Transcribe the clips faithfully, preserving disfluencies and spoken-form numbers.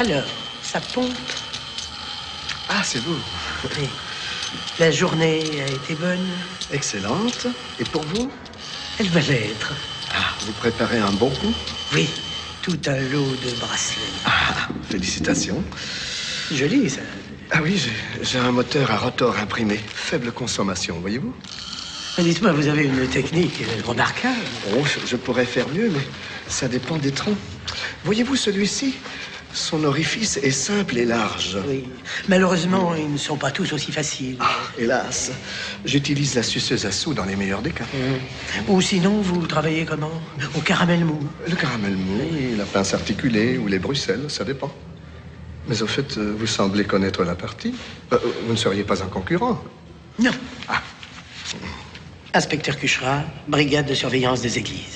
Alors, ça pompe. Ah, c'est vous. Oui. La journée a été bonne. Excellente. Et pour vous? Elle va l'être. Ah, vous préparez un bon coup? Oui, tout un lot de bracelets. Ah, félicitations. Joli, ça. Ah oui, j'ai- j'ai un moteur à rotor imprimé. Faible consommation, voyez-vous? Dites-moi, vous avez une technique remarquable. Oh, je, je pourrais faire mieux, mais ça dépend des troncs. Voyez-vous celui-ci? Son orifice est simple et large. Oui. Malheureusement, ils ne sont pas tous aussi faciles. Ah, hélas, j'utilise la suceuse à sous dans les meilleurs des cas. Mmh. Ou sinon, vous travaillez comment? Au caramel mou. Le caramel mou, la pince articulée ou les Bruxelles, ça dépend. Mais au fait, euh, vous semblez connaître la partie. Euh, vous ne seriez pas un concurrent? Non. Ah. Inspecteur Cuchera, brigade de surveillance des églises.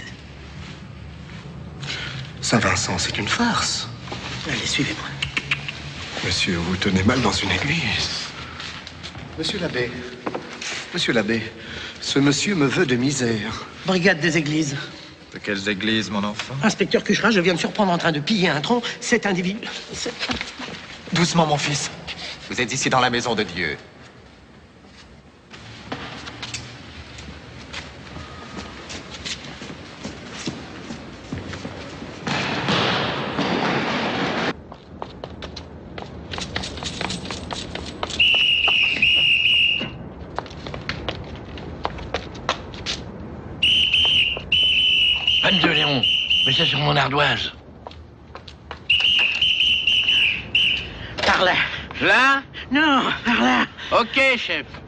Saint-Vincent, c'est une farce. Allez, suivez-moi. Monsieur, vous tenez mal dans une église. Monsieur l'abbé, monsieur l'abbé, ce monsieur me veut de misère. Brigade des églises. De quelles églises, mon enfant? Inspecteur Cuchera, je viens de surprendre en train de piller un tronc. Cet individu... c'est- Doucement, mon fils. Vous êtes ici dans la maison de Dieu. vingt-deux, Léon. Mets ça sur mon ardoise. Par là. Là? Non, par là. Ok, chef.